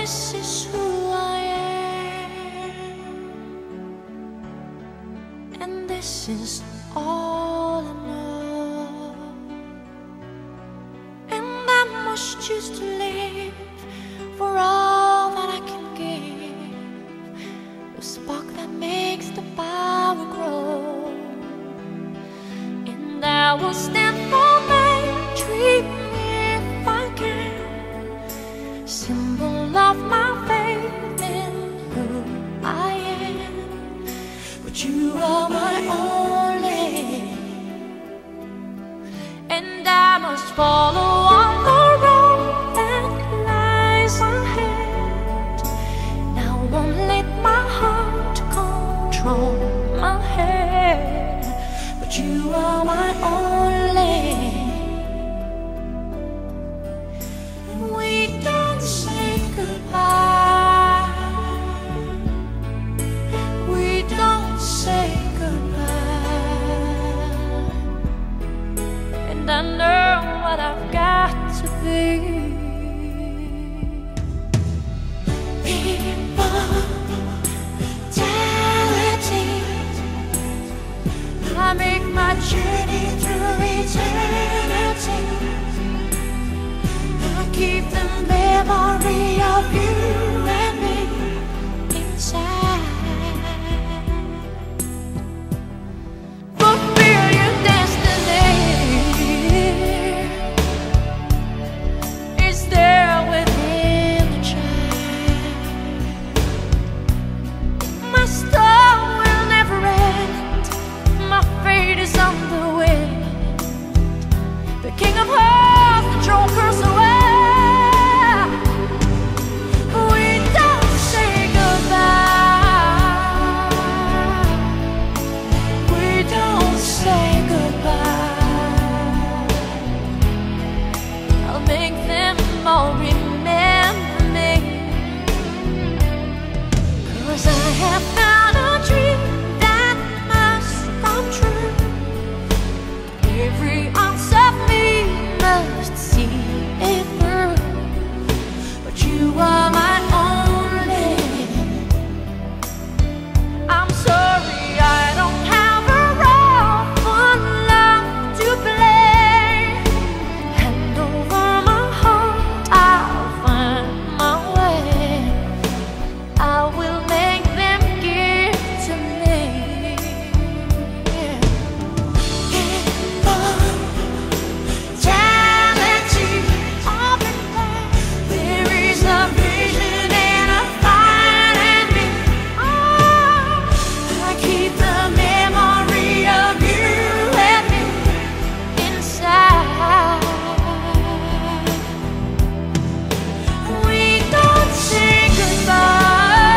this is who I am, and this is all I know. And I must choose to live for all that I can give, the spark that makes the power grow. And I will stand for my dream if I can, symbol of my faith in who I am. But you are my only, and I must follow on the road that lies ahead. And I won't let my heart control my head. But you are my only. We don't say goodbye. We don't say goodbye. And I know what I've got to be. I make my journey through eternity. I keep the memory of you and me inside. Fulfill your destiny is there within the child. My story will never end. My fate is on the wind. The king of hearts, the troll curse away. We don't say goodbye. We don't say goodbye. I'll make them all remember me, 'cause I have found a dream that must come true. Every ounce of me must see it through. But you are my only. I'm sorry I don't have a role for love to play. Hand over my heart, I'll find my way. I will make them give to me. There is a vision and a fire in me. I keep the memory of you and me inside. We don't say goodbye.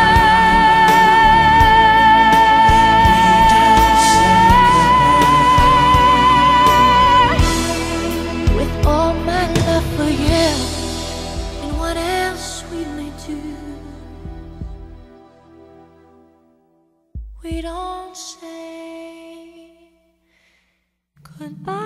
With all my love for you and what else we may do, we don't say goodbye.